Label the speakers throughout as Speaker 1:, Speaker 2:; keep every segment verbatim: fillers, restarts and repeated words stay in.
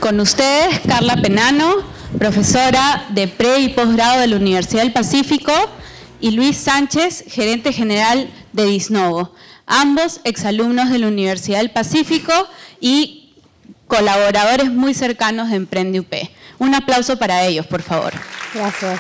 Speaker 1: Con ustedes, Carla Penano, profesora de pre y posgrado de la Universidad del Pacífico, y Luis Sánchez, gerente general de Disnovo, ambos exalumnos de la Universidad del Pacífico y colaboradores muy cercanos de Emprende U P. Un aplauso para ellos, por favor.
Speaker 2: Gracias.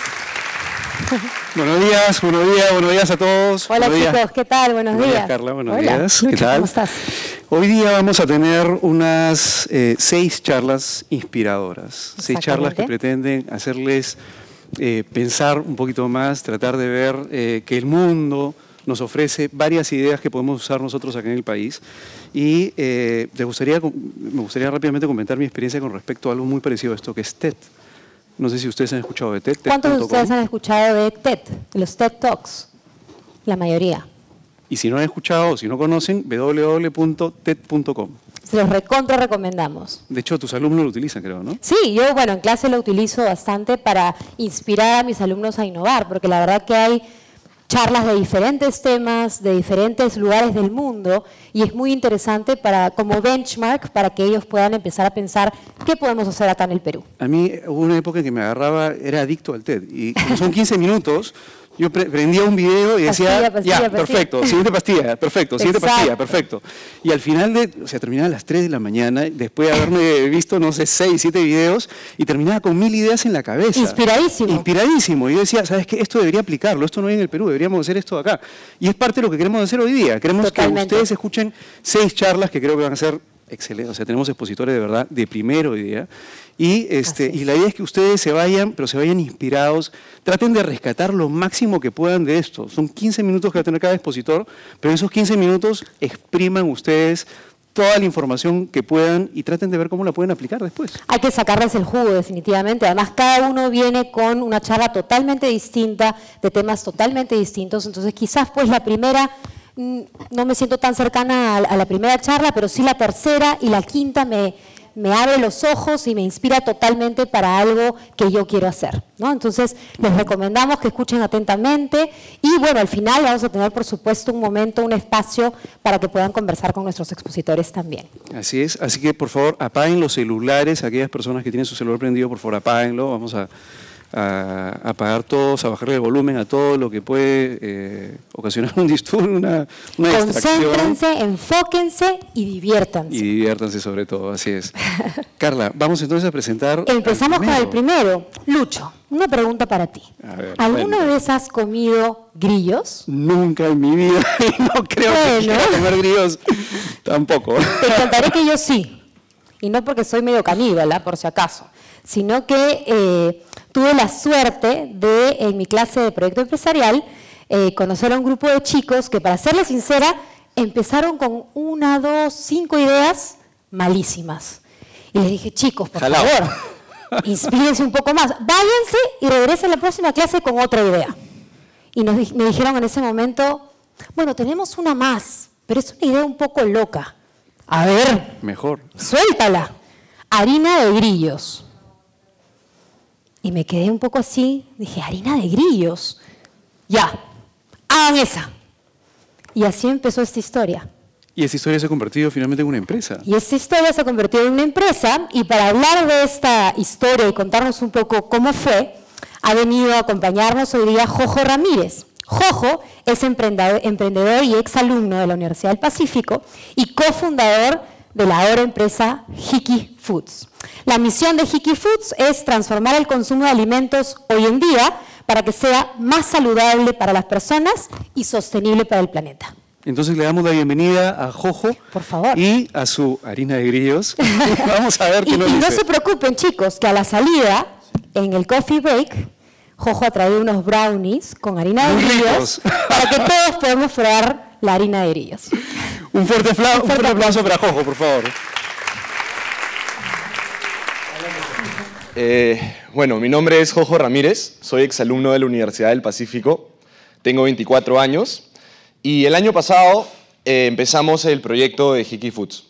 Speaker 3: Buenos días, buenos días, buenos días a todos.
Speaker 2: Hola
Speaker 3: buenos
Speaker 2: chicos,
Speaker 3: días.
Speaker 2: ¿qué tal? Buenos,
Speaker 3: buenos días.
Speaker 2: días.
Speaker 3: Carla, buenos
Speaker 2: Hola.
Speaker 3: días.
Speaker 2: Lucho,
Speaker 3: ¿Qué tal?
Speaker 2: ¿cómo estás?
Speaker 3: Hoy día vamos a tener unas eh, seis charlas inspiradoras. Seis charlas que pretenden hacerles eh, pensar un poquito más, tratar de ver eh, que el mundo nos ofrece varias ideas que podemos usar nosotros acá en el país. Y eh, te gustaría, me gustaría rápidamente comentar mi experiencia con respecto a algo muy parecido a esto, que es TED. No sé si ustedes han escuchado de TED.
Speaker 2: ¿Cuántos de ustedes han escuchado de TED? De los TED Talks. La mayoría.
Speaker 3: Y si no han escuchado o si no conocen, w w w punto ted punto com.
Speaker 2: Se los recontra recomendamos.
Speaker 3: De hecho, tus alumnos lo utilizan, creo, ¿no?
Speaker 2: Sí, yo, bueno, en clase lo utilizo bastante para inspirar a mis alumnos a innovar, porque la verdad que hay charlas de diferentes temas, de diferentes lugares del mundo, y es muy interesante para, como benchmark para que ellos puedan empezar a pensar qué podemos hacer acá en el Perú.
Speaker 3: A mí hubo una época en que me agarraba, era adicto al TED, y como son quince minutos, yo pre prendía un video y decía,
Speaker 2: pastilla, pastilla,
Speaker 3: ya,
Speaker 2: pastilla.
Speaker 3: perfecto, siguiente pastilla, perfecto, siguiente
Speaker 2: Exacto.
Speaker 3: pastilla, perfecto. Y al final, de, o sea, terminaba a las tres de la mañana, después de haberme visto, no sé, seis, siete videos, y terminaba con mil ideas en la cabeza.
Speaker 2: Inspiradísimo.
Speaker 3: Inspiradísimo. Y yo decía, ¿sabes qué? Esto debería aplicarlo, esto no hay en el Perú, deberíamos hacer esto acá. Y es parte de lo que queremos hacer hoy día. Queremos
Speaker 2: Totalmente.
Speaker 3: que ustedes escuchen seis charlas que creo que van a ser excelentes. O sea, tenemos expositores de verdad de primero hoy día. Y, este, y la idea es que ustedes se vayan, pero se vayan inspirados, traten de rescatar lo máximo que puedan de esto. Son quince minutos que va a tener cada expositor, pero en esos quince minutos expriman ustedes toda la información que puedan y traten de ver cómo la pueden aplicar después.
Speaker 2: Hay que sacarles el jugo, definitivamente. Además, cada uno viene con una charla totalmente distinta, de temas totalmente distintos. Entonces, quizás pues la primera, no me siento tan cercana a la primera charla, pero sí la tercera y la quinta me... me abre los ojos y me inspira totalmente para algo que yo quiero hacer, ¿no? Entonces, les recomendamos que escuchen atentamente y, bueno, al final vamos a tener, por supuesto, un momento, un espacio para que puedan conversar con nuestros expositores también.
Speaker 3: Así es, así que, por favor, apaguen los celulares, aquellas personas que tienen su celular prendido, por favor, apáguenlo, vamos a, a, a apagar todos, a bajarle el volumen a todo lo que puede eh, ocasionar un disturbio, una, una distracción.
Speaker 2: Concéntrense, enfóquense y diviértanse.
Speaker 3: Y diviértanse sobre todo, así es. Carla, vamos entonces a presentar.
Speaker 2: Empezamos con el primero. Lucho, una pregunta para ti.
Speaker 3: A ver,
Speaker 2: ¿Alguna
Speaker 3: cuenta.
Speaker 2: vez has comido grillos?
Speaker 3: Nunca en mi vida, y no creo
Speaker 2: Bueno.
Speaker 3: que quiera comer grillos tampoco.
Speaker 2: Te contaré que yo sí, y no porque soy medio caníbala, por si acaso, sino que eh, tuve la suerte de, en mi clase de proyecto empresarial, eh, conocer a un grupo de chicos que, para serles sincera, empezaron con una, dos, cinco ideas malísimas. Y les dije, chicos, por
Speaker 3: Jalao.
Speaker 2: favor, inspírense un poco más, váyanse y regresen a la próxima clase con otra idea. Y nos, di- me dijeron en ese momento, bueno, tenemos una más, pero es una idea un poco loca. A ver,
Speaker 3: Mejor.
Speaker 2: suéltala. Harina de grillos. Y me quedé un poco así, dije, harina de grillos. Ya, hagan esa. Y así empezó esta historia.
Speaker 3: Y esta historia se ha convertido finalmente en una empresa.
Speaker 2: Y esta historia se ha convertido en una empresa, y para hablar de esta historia y contarnos un poco cómo fue, ha venido a acompañarnos hoy día Jojo Ramírez. Jojo es emprendedor, emprendedor y exalumno de la Universidad del Pacífico y cofundador de la ahora empresa Hiki Foods. La misión de Hiki Foods es transformar el consumo de alimentos hoy en día para que sea más saludable para las personas y sostenible para el planeta.
Speaker 3: Entonces le damos la bienvenida a Jojo.
Speaker 2: Por favor.
Speaker 3: Y a su harina de grillos. Vamos a ver qué
Speaker 2: Y,
Speaker 3: nos
Speaker 2: y no
Speaker 3: dice.
Speaker 2: se preocupen, chicos, que a la salida, en el coffee break, Jojo ha traído unos brownies con harina de
Speaker 3: Muy
Speaker 2: grillos
Speaker 3: ricos.
Speaker 2: para que todos podamos probar la harina de grillos.
Speaker 3: Un fuerte,
Speaker 2: Un
Speaker 3: un
Speaker 2: fuerte
Speaker 3: fuerte aplauso para Jojo, por favor.
Speaker 4: Eh, bueno, mi nombre es Jojo Ramírez, soy exalumno de la Universidad del Pacífico, tengo veinticuatro años y el año pasado eh, empezamos el proyecto de Hiki Foods.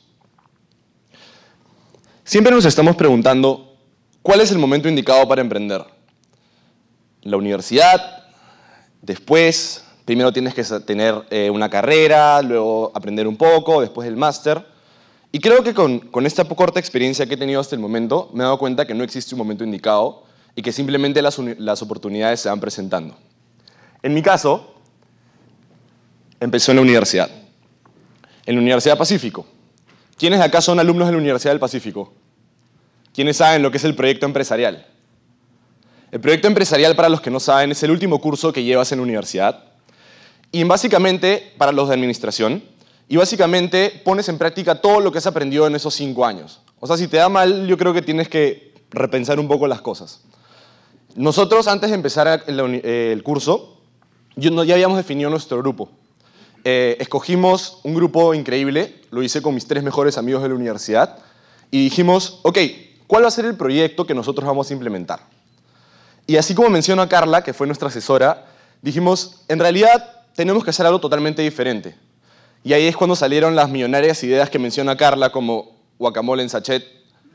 Speaker 4: Siempre nos estamos preguntando, ¿cuál es el momento indicado para emprender? La universidad, después, primero tienes que tener eh, una carrera, luego aprender un poco, después el máster, Y creo que con, con esta corta experiencia que he tenido hasta el momento, me he dado cuenta que no existe un momento indicado y que simplemente las, las oportunidades se van presentando. En mi caso, empezó en la universidad, en la Universidad Pacífico. ¿Quiénes de acá son alumnos de la Universidad del Pacífico? ¿Quiénes saben lo que es el proyecto empresarial? El proyecto empresarial, para los que no saben, es el último curso que llevas en la universidad. Y básicamente, para los de administración, y básicamente pones en práctica todo lo que has aprendido en esos cinco años. O sea, si te da mal, yo creo que tienes que repensar un poco las cosas. Nosotros, antes de empezar el, el curso, ya habíamos definido nuestro grupo. Eh, escogimos un grupo increíble, lo hice con mis tres mejores amigos de la universidad, y dijimos, ok, ¿cuál va a ser el proyecto que nosotros vamos a implementar? Y así como mencionó a Carla, que fue nuestra asesora, dijimos, en realidad tenemos que hacer algo totalmente diferente. Y ahí es cuando salieron las millonarias ideas que menciona Carla, como guacamole en sachet,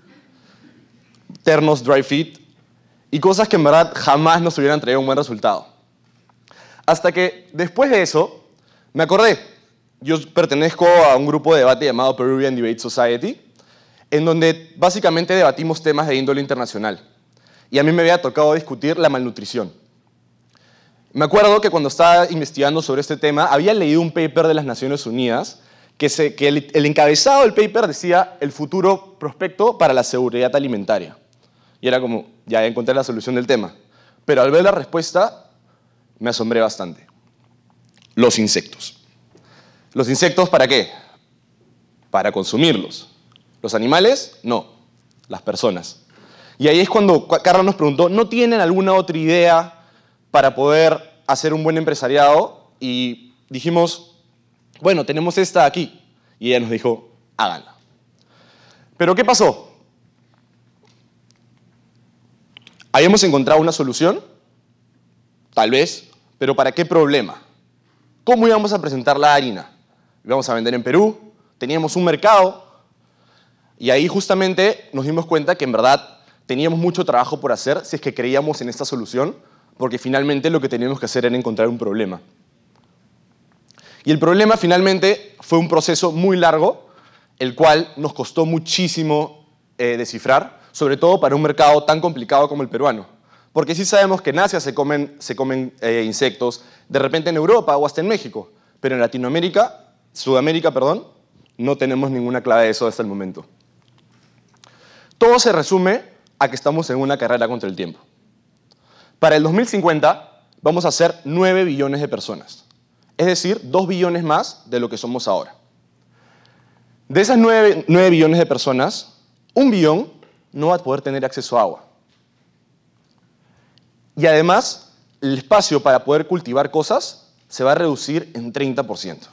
Speaker 4: ternos dry fit, y cosas que en verdad jamás nos hubieran traído un buen resultado. Hasta que después de eso, me acordé, yo pertenezco a un grupo de debate llamado Peruvian Debate Society, en donde básicamente debatimos temas de índole internacional. Y a mí me había tocado discutir la malnutrición. Me acuerdo que cuando estaba investigando sobre este tema, había leído un paper de las Naciones Unidas que, se, que el, el encabezado del paper decía el futuro prospecto para la seguridad alimentaria. Y era como, ya encontré la solución del tema. Pero al ver la respuesta, me asombré bastante. Los insectos. ¿Los insectos para qué? Para consumirlos. ¿Los animales? No, las personas. Y ahí es cuando Carla nos preguntó, ¿no tienen alguna otra idea para poder hacer un buen empresariado? Y dijimos, bueno, tenemos esta aquí. Y ella nos dijo, háganla. ¿Pero qué pasó? ¿Habíamos encontrado una solución? Tal vez, pero ¿para qué problema? ¿Cómo íbamos a presentar la harina? ¿Íbamos a vender en Perú? ¿Teníamos un mercado? Y ahí justamente nos dimos cuenta que en verdad teníamos mucho trabajo por hacer si es que creíamos en esta solución, porque finalmente lo que teníamos que hacer era encontrar un problema. Y el problema finalmente fue un proceso muy largo, el cual nos costó muchísimo eh, descifrar, sobre todo para un mercado tan complicado como el peruano. Porque sí sabemos que en Asia se comen, se comen eh, insectos, de repente en Europa o hasta en México, pero en Latinoamérica, Sudamérica, perdón, no tenemos ninguna clave de eso hasta el momento. Todo se resume a que estamos en una carrera contra el tiempo. Para el dos mil cincuenta vamos a ser nueve billones de personas, es decir, dos billones más de lo que somos ahora. De esas nueve billones de personas, un billón no va a poder tener acceso a agua. Y además, el espacio para poder cultivar cosas se va a reducir en treinta por ciento.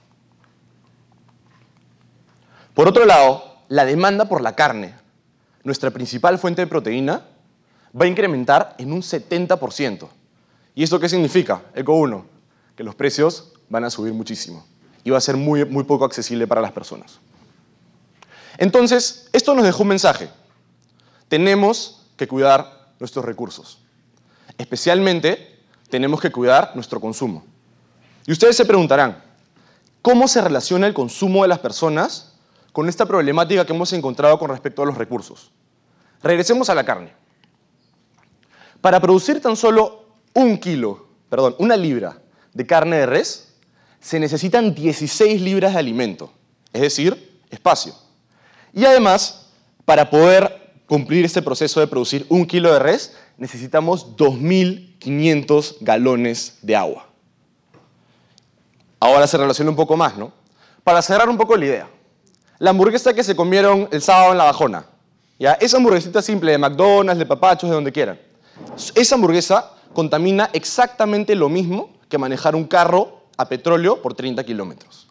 Speaker 4: Por otro lado, la demanda por la carne, nuestra principal fuente de proteína, va a incrementar en un setenta por ciento. ¿Y esto qué significa? Eco uno, que los precios van a subir muchísimo y va a ser muy, muy poco accesible para las personas. Entonces, esto nos dejó un mensaje. Tenemos que cuidar nuestros recursos. Especialmente, tenemos que cuidar nuestro consumo. Y ustedes se preguntarán, ¿cómo se relaciona el consumo de las personas con esta problemática que hemos encontrado con respecto a los recursos? Regresemos a la carne. Para producir tan solo un kilo, perdón, una libra de carne de res, se necesitan dieciséis libras de alimento, es decir, espacio. Y además, para poder cumplir este proceso de producir un kilo de res, necesitamos dos mil quinientos galones de agua. Ahora se relaciona un poco más, ¿no? Para cerrar un poco la idea. La hamburguesa que se comieron el sábado en La Bajona, ¿ya? Esa hamburguesita simple de McDonald's, de Papachos, de donde quieran. Esa hamburguesa contamina exactamente lo mismo que manejar un carro a petróleo por treinta kilómetros.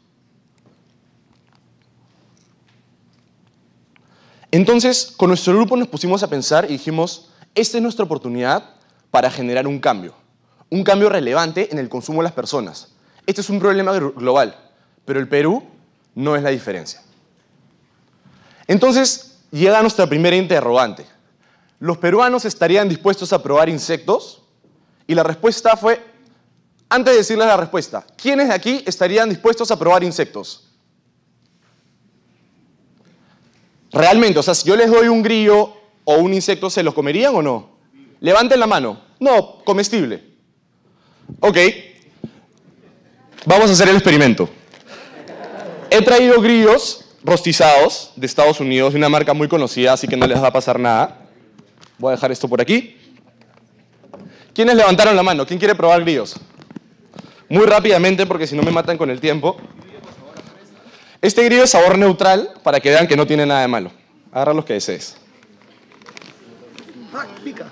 Speaker 4: Entonces, con nuestro grupo nos pusimos a pensar y dijimos, esta es nuestra oportunidad para generar un cambio, un cambio relevante en el consumo de las personas. Este es un problema global, pero el Perú no es la diferencia. Entonces, llega nuestra primera interrogante. ¿Los peruanos estarían dispuestos a probar insectos? Y la respuesta fue, antes de decirles la respuesta, ¿quiénes de aquí estarían dispuestos a probar insectos? Realmente, o sea, si yo les doy un grillo o un insecto, ¿se los comerían o no? Levanten la mano. No, comestible. Ok. Vamos a hacer el experimento. He traído grillos rostizados de Estados Unidos, de una marca muy conocida, así que no les va a pasar nada. Voy a dejar esto por aquí. ¿Quiénes levantaron la mano? ¿Quién quiere probar grillos? Muy rápidamente, porque si no me matan con el tiempo. Este grillo es sabor neutral, para que vean que no tiene nada de malo. Agarra los que desees.
Speaker 5: ¡Ah, pica!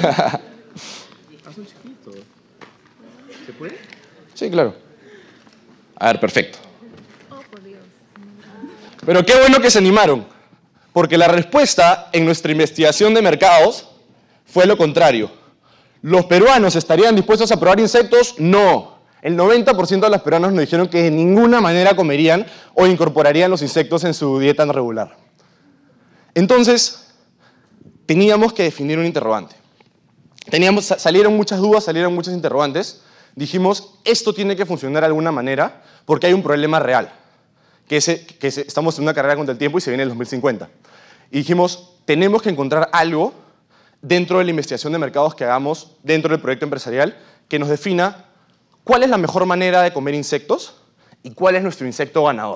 Speaker 5: Son chiquitos. ¿Se puede?
Speaker 4: Sí, claro. A ver, perfecto. Pero qué bueno que se animaron, porque la respuesta en nuestra investigación de mercados fue lo contrario. ¿Los peruanos estarían dispuestos a probar insectos? No. El noventa por ciento de los peruanos nos dijeron que de ninguna manera comerían o incorporarían los insectos en su dieta regular. Entonces, teníamos que definir un interrogante. Teníamos, salieron muchas dudas, salieron muchos interrogantes. Dijimos, esto tiene que funcionar de alguna manera porque hay un problema real. Que, ese, que ese, estamos en una carrera contra el tiempo y se viene el dos mil cincuenta. Y dijimos, tenemos que encontrar algo dentro de la investigación de mercados que hagamos dentro del proyecto empresarial que nos defina cuál es la mejor manera de comer insectos y cuál es nuestro insecto ganador.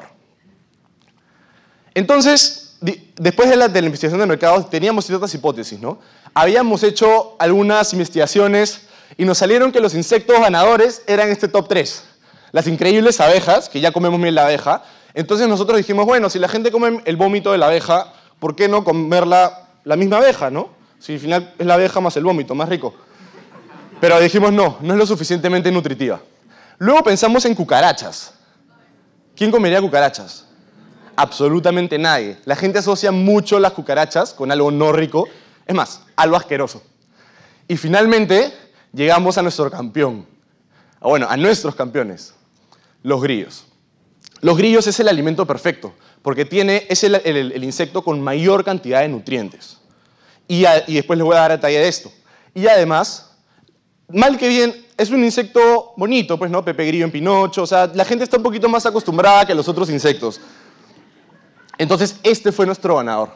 Speaker 4: Entonces, después de la, de la investigación de mercados, teníamos ciertas hipótesis, ¿no? Habíamos hecho algunas investigaciones y nos salieron que los insectos ganadores eran este top tres. Las increíbles abejas, que ya comemos miel de abeja. Entonces nosotros dijimos, bueno, si la gente come el vómito de la abeja, ¿por qué no comerla la misma abeja, no? Si al final es la abeja más el vómito, más rico. Pero dijimos, no, no es lo suficientemente nutritiva. Luego pensamos en cucarachas. ¿Quién comería cucarachas? Absolutamente nadie. La gente asocia mucho las cucarachas con algo no rico, es más, algo asqueroso. Y finalmente llegamos a nuestro campeón. Bueno, a nuestros campeones, los grillos. Los grillos es el alimento perfecto, porque tiene, es el, el, el insecto con mayor cantidad de nutrientes. Y, a, y después les voy a dar detalle de esto. Y además, mal que bien, es un insecto bonito, pues, ¿no? Pepe Grillo en Pinocho, o sea, la gente está un poquito más acostumbrada que los otros insectos. Entonces, este fue nuestro ganador.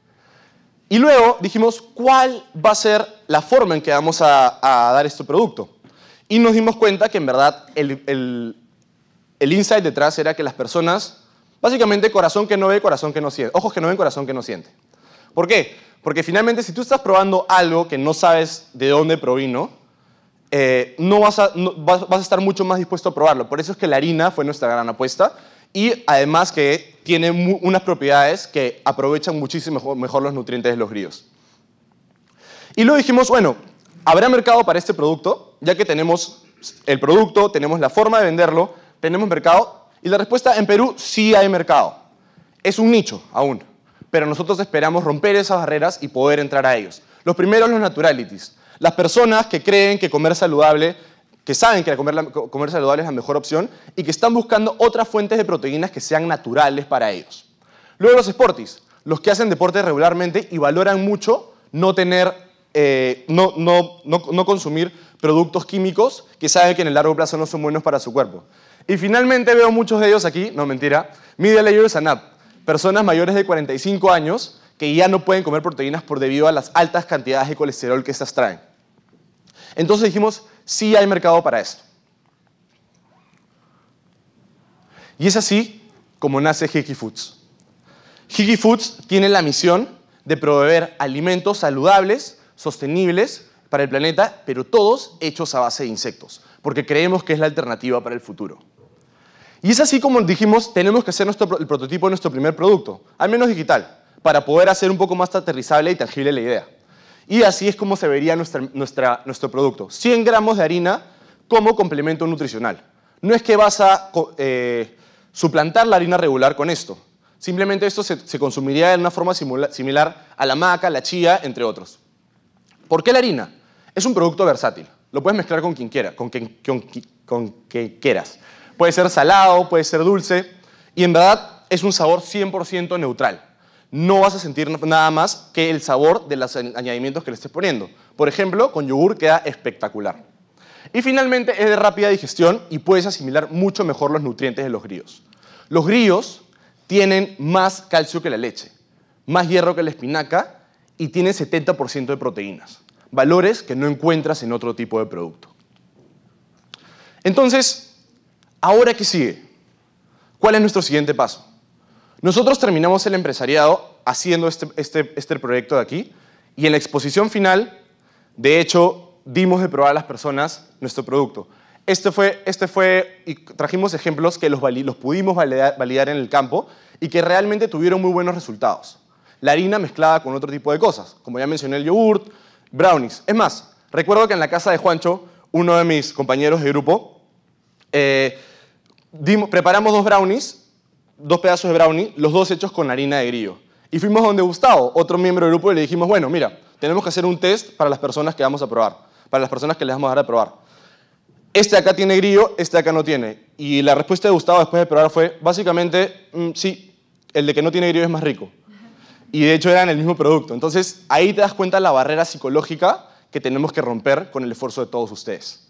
Speaker 4: Y luego dijimos, ¿cuál va a ser la forma en que vamos a, a dar este producto? Y nos dimos cuenta que, en verdad, el, el, el insight detrás era que las personas, básicamente, corazón que no ve, corazón que no siente. Ojos que no ven, corazón que no siente. ¿Por qué? Porque finalmente, si tú estás probando algo que no sabes de dónde provino, eh, no vas a, no, vas, vas a estar mucho más dispuesto a probarlo. Por eso es que la harina fue nuestra gran apuesta. Y además que tiene mu unas propiedades que aprovechan muchísimo mejor, mejor los nutrientes de los grillos. Y luego dijimos, bueno, ¿habrá mercado para este producto? Ya que tenemos el producto, tenemos la forma de venderlo, tenemos mercado. Y la respuesta, en Perú sí hay mercado. Es un nicho aún, pero nosotros esperamos romper esas barreras y poder entrar a ellos. Los primeros, los naturalities. Las personas que creen que comer saludable, que saben que comer, comer saludable es la mejor opción y que están buscando otras fuentes de proteínas que sean naturales para ellos. Luego los sporties, los que hacen deporte regularmente y valoran mucho no tener, eh, no, no, no, no consumir productos químicos que saben que en el largo plazo no son buenos para su cuerpo. Y finalmente veo muchos de ellos aquí, no mentira, middle agers and up, personas mayores de cuarenta y cinco años que ya no pueden comer proteínas por debido a las altas cantidades de colesterol que estas traen. Entonces dijimos, sí hay mercado para esto. Y es así como nace Hiki Foods. Hiki Foods tiene la misión de proveer alimentos saludables, sostenibles para el planeta, pero todos hechos a base de insectos, porque creemos que es la alternativa para el futuro. Y es así como dijimos, tenemos que hacer nuestro, el prototipo de nuestro primer producto, al menos digital, para poder hacer un poco más aterrizable y tangible la idea. Y así es como se vería nuestra, nuestra, nuestro producto. cien gramos de harina como complemento nutricional. No es que vas a eh, suplantar la harina regular con esto. Simplemente esto se, se consumiría de una forma simula, similar a la maca, la chía, entre otros. ¿Por qué la harina? Es un producto versátil. Lo puedes mezclar con quien quiera, con quien, con, con quien quieras. Puede ser salado, puede ser dulce. Y en verdad es un sabor cien por ciento neutral. No vas a sentir nada más que el sabor de los añadimientos que le estés poniendo. Por ejemplo, con yogur queda espectacular. Y finalmente es de rápida digestión y puedes asimilar mucho mejor los nutrientes de los grillos. Los grillos tienen más calcio que la leche, más hierro que la espinaca y tiene setenta por ciento de proteínas, valores que no encuentras en otro tipo de producto. Entonces, ¿ahora qué sigue? ¿Cuál es nuestro siguiente paso? Nosotros terminamos el empresariado haciendo este, este, este proyecto de aquí y en la exposición final, de hecho, dimos de probar a las personas nuestro producto. Este fue, este fue y trajimos ejemplos que los, los pudimos validar, validar en el campo y que realmente tuvieron muy buenos resultados. La harina mezclada con otro tipo de cosas, como ya mencioné, el yogurt, brownies. Es más, recuerdo que en la casa de Juancho, uno de mis compañeros de grupo, eh, dimos, preparamos dos brownies, dos pedazos de brownie, los dos hechos con harina de grillo. Y fuimos donde Gustavo, otro miembro del grupo, y le dijimos, bueno, mira, tenemos que hacer un test para las personas que vamos a probar, para las personas que les vamos a dar a probar. Este acá tiene grillo, este acá no tiene. Y la respuesta de Gustavo después de probar fue, básicamente, mmm, sí, el de que no tiene grillo es más rico. Y de hecho eran el mismo producto. Entonces, ahí te das cuenta de la barrera psicológica que tenemos que romper con el esfuerzo de todos ustedes.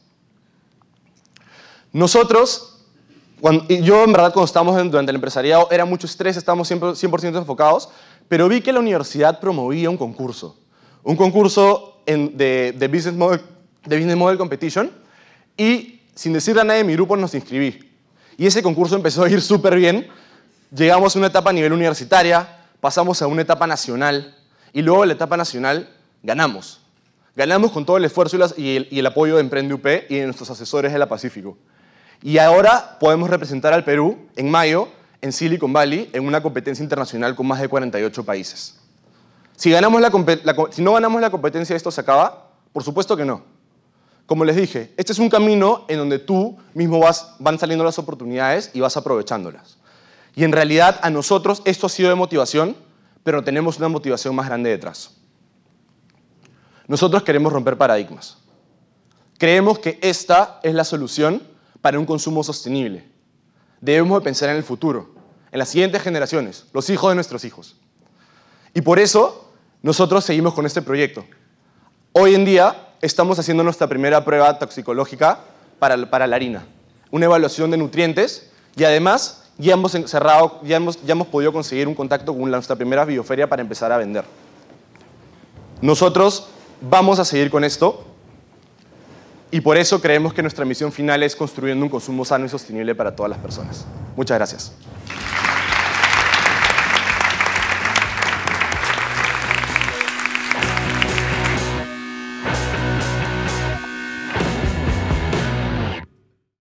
Speaker 4: Nosotros, cuando, yo en verdad cuando estábamos durante el empresariado, era mucho estrés, estábamos cien por ciento enfocados, pero vi que la universidad promovía un concurso. Un concurso en, de, de, business model, de Business Model Competition, y sin decirle a nadie de mi grupo nos inscribí. Y ese concurso empezó a ir súper bien. Llegamos a una etapa a nivel universitaria, pasamos a una etapa nacional, y luego en la etapa nacional ganamos. Ganamos con todo el esfuerzo y, las, y, el, y el apoyo de Emprende U P y de nuestros asesores de la Pacífico. Y ahora podemos representar al Perú en mayo en Silicon Valley en una competencia internacional con más de cuarenta y ocho países. Si, ganamos la, la, si no ganamos la competencia, ¿esto se acaba? Por supuesto que no. Como les dije, este es un camino en donde tú mismo vas, van saliendo las oportunidades y vas aprovechándolas. Y en realidad a nosotros esto ha sido de motivación, pero tenemos una motivación más grande detrás. Nosotros queremos romper paradigmas. Creemos que esta es la solución para un consumo sostenible. Debemos de pensar en el futuro, en las siguientes generaciones, los hijos de nuestros hijos. Y por eso nosotros seguimos con este proyecto. Hoy en día estamos haciendo nuestra primera prueba toxicológica para, para la harina, una evaluación de nutrientes y además ya hemos, cerrado, ya, hemos, ya hemos podido conseguir un contacto con nuestra primera bioferia para empezar a vender. Nosotros vamos a seguir con esto y por eso creemos que nuestra misión final es construyendo un consumo sano y sostenible para todas las personas. Muchas gracias.